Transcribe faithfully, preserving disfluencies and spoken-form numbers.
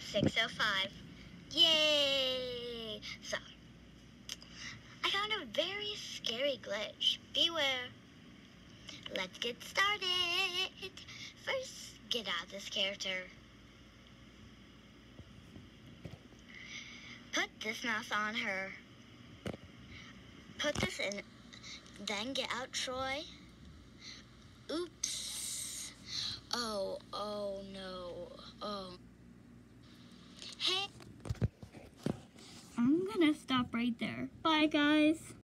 six oh five. Yay! So, I found a very scary glitch. Beware. Let's get started. First, get out this character. Put this mouse on her. Put this in. Then get out Troy. Oops. Oh, oh no. Oh. Hey. I'm gonna stop right there. Bye, guys.